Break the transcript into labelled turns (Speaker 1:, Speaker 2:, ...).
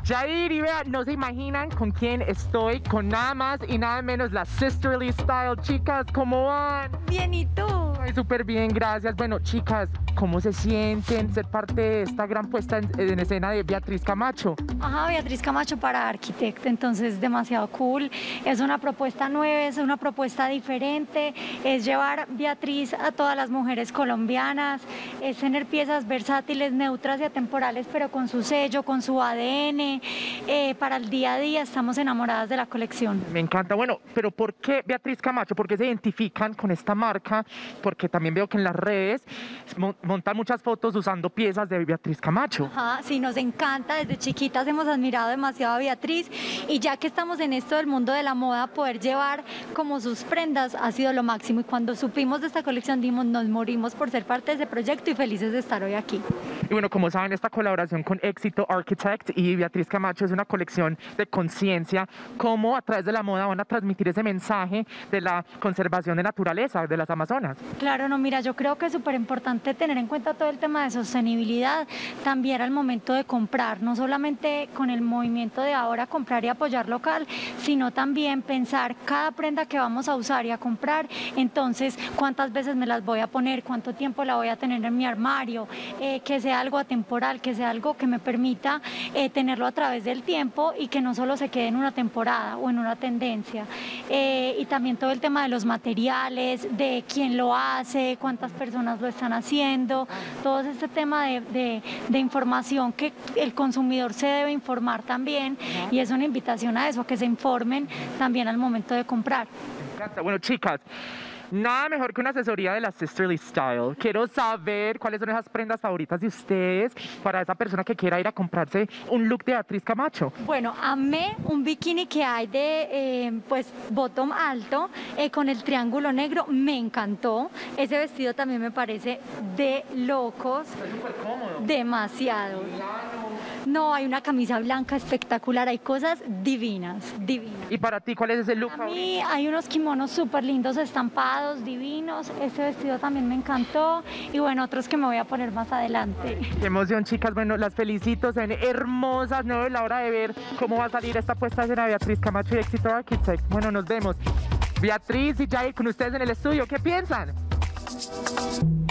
Speaker 1: Jair y vea, no se imaginan con quién estoy, con nada más y nada menos la Sisterly Style. Chicas, ¿cómo van?
Speaker 2: Bien, ¿y tú?
Speaker 1: Ay, súper bien, gracias. Bueno, chicas, ¿cómo se sienten ser parte de esta gran puesta en escena de Beatriz Camacho?
Speaker 2: Ajá, Beatriz Camacho para Architect, entonces demasiado cool. Es una propuesta nueva, es una propuesta diferente, es llevar Beatriz a todas las mujeres colombianas, es tener piezas versátiles, neutras y atemporales, pero con su sello, con su ADN, para el día a día. Estamos enamoradas de la colección.
Speaker 1: Me encanta. Bueno, pero ¿por qué Beatriz Camacho? ¿Por qué se identifican con esta marca? Porque también veo que en las redes montan muchas fotos usando piezas de Beatriz Camacho.
Speaker 2: Ajá, sí, nos encanta. Desde chiquitas hemos admirado demasiado a Beatriz y ya que estamos en esto del mundo de la moda, poder llevar como sus prendas ha sido lo máximo. Y cuando supimos de esta colección, dijimos, nos morimos por ser parte de ese proyecto y felices de estar hoy aquí.
Speaker 1: Y bueno, como saben, esta colaboración con Éxito Architect y Beatriz Camacho es una colección de conciencia, cómo a través de la moda van a transmitir ese mensaje de la conservación de naturaleza, de las Amazonas.
Speaker 2: Claro, no, mira, yo creo que es súper importante tener en cuenta todo el tema de sostenibilidad, también al momento de comprar, no solamente con el movimiento de ahora comprar y apoyar local, sino también pensar cada prenda que vamos a usar y a comprar, entonces cuántas veces me las voy a poner, cuánto tiempo la voy a tener en mi armario, que sea algo atemporal, que sea algo que me permita tenerlo a través del tiempo y que no solo se quede en una temporada o en una tendencia. Y también todo el tema de los materiales, de quién lo hace, cuántas personas lo están haciendo, todo este tema de información que el consumidor se debe informar también, y es una invitación a eso, a que se informen también al momento de comprar.
Speaker 1: Me encanta. Bueno, chicas, nada mejor que una asesoría de la Sisterly Style. Quiero saber cuáles son esas prendas favoritas de ustedes para esa persona que quiera ir a comprarse un look de Beatriz Camacho.
Speaker 2: Bueno, amé un bikini que hay de pues bottom alto con el triángulo negro, me encantó. Ese vestido también me parece de locos.
Speaker 1: Es súper cómodo.
Speaker 2: Demasiado. No, hay una camisa blanca espectacular, hay cosas divinas, divinas.
Speaker 1: ¿Y para ti cuál es ese look
Speaker 2: A
Speaker 1: favorito?
Speaker 2: mí hay unos kimonos súper lindos, estampados, divinos. Este vestido también me encantó. Y bueno, otros que me voy a poner más adelante.
Speaker 1: Qué emoción, chicas. Bueno, las felicito, se ven hermosas. No es la hora de ver cómo va a salir esta puesta en escena de Beatriz Camacho y Éxito Architect. Bueno, nos vemos. Beatriz y Jair con ustedes en el estudio. ¿Qué piensan?